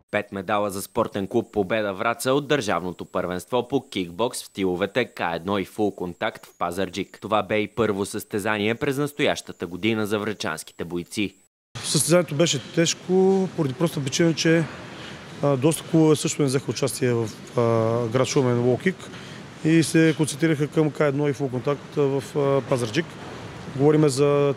5 медала за спортен клуб Победа Враца от държавното първенство по кикбокс в стиловете К1 и фул контакт в Пазарджик. Това бе и първо състезание през настоящата година за врачанските бойци. Състезанието беше тежко, поради проста причина, че доста клубове също не взеха участие в град Шумен лоу-кик и се концентрираха към К1 и фул контакт в Пазарджик. Говорим за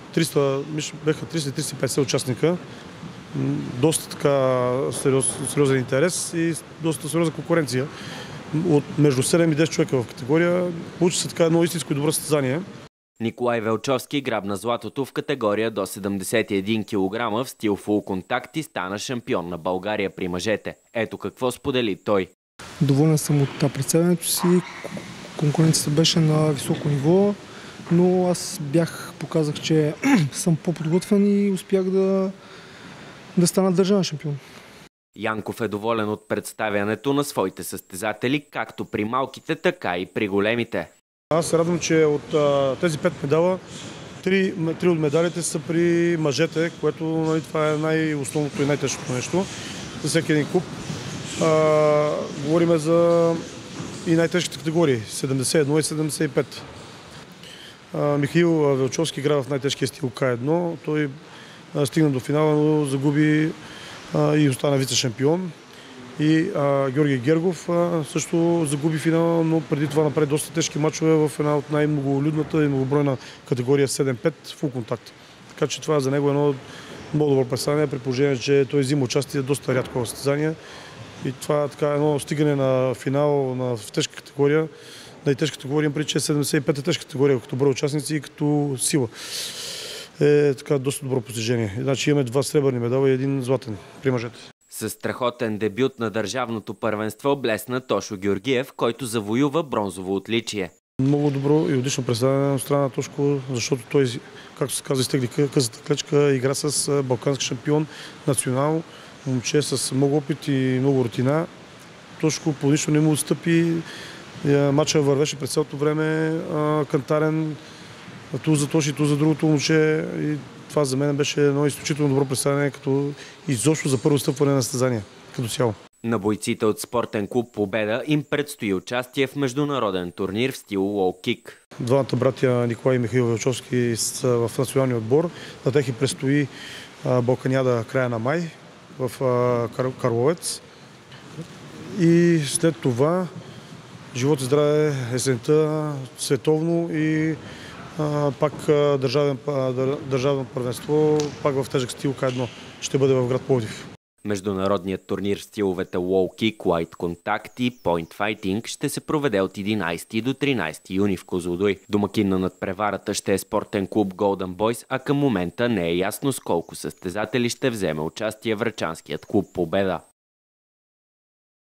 300-350 участника. Доста така сериозен интерес и доста сериозна конкуренция между 7 и 10 човека в категория. Получи се така едно истинско и добро състезание. Николай Велчовски грабна златото в категория до 71 кг в стил фул контакт и стана шампион на България при мъжете. Ето какво сподели той. Доволен съм от представянето си. Конкуренцията беше на високо ниво, но аз показах, че съм по-подготвен и успях да стана държавен шампион. Янков е доволен от представянето на своите състезатели, както при малките, така и при големите. Аз се радвам, че от тези 5 медала, 3 от медалите са при мъжете, което нали, това е най-основното и най-тежкото нещо за всеки един клуб. Говорим за и най-тежките категории 71 и 75. Михаил Велчовски игра в най-тежкия стил К1. Той стигна до финала, но загуби и остана вице-шампион. И Георги Гергов също загуби финала, но преди това направи доста тежки мачове в една от най-многолюдната и многобройна категория 7-5 фул контакт. Така че това за него е едно много добро представяне, при положение, че той взима участие доста рядко в състезания. И това е така едно стигане на финал в тежка категория. Най-тежка категория преди, че 75 е тежка категория, като брой участници и като сила. Е така доста добро постижение. Значи имаме 2 сребърни медала и 1 златен при мъжете. Със страхотен дебют на държавното първенство блесна Тошо Георгиев, който завоюва бронзово отличие. Много добро и отлично представяне на страна на Тошко, защото той, както се казва, изтегли късата клечка, игра с балкански шампион, национал, момче с много опит и много рутина. Тошко по нищо не му отстъпи. Мача вървеше през цялото време кантарен, ту за Тоши, ту за другото момче. И това за мен беше едно изключително добро представяне, като изобщо за първо стъпване на състезание като цяло. На бойците от спортен клуб Победа им предстои участие в международен турнир в стил лоу-кик. Двамата братя Николай и Михаил Велчовски са в националния отбор. На тях и предстои Балканяда края на май в Карловец. И след това живот и здраве есента световно и пак държавно първенство, пак в тежък стил К1 ще бъде в град Пловдив. Международният турнир в стиловете лоу-кик, лайт контакт и пойнт файтинг ще се проведе от 11 до 13 юни в Козлодуй. Домакин на надпреварата ще е спортен клуб Golden Boys, а към момента не е ясно с колко състезатели ще вземе участие врачанският клуб Победа.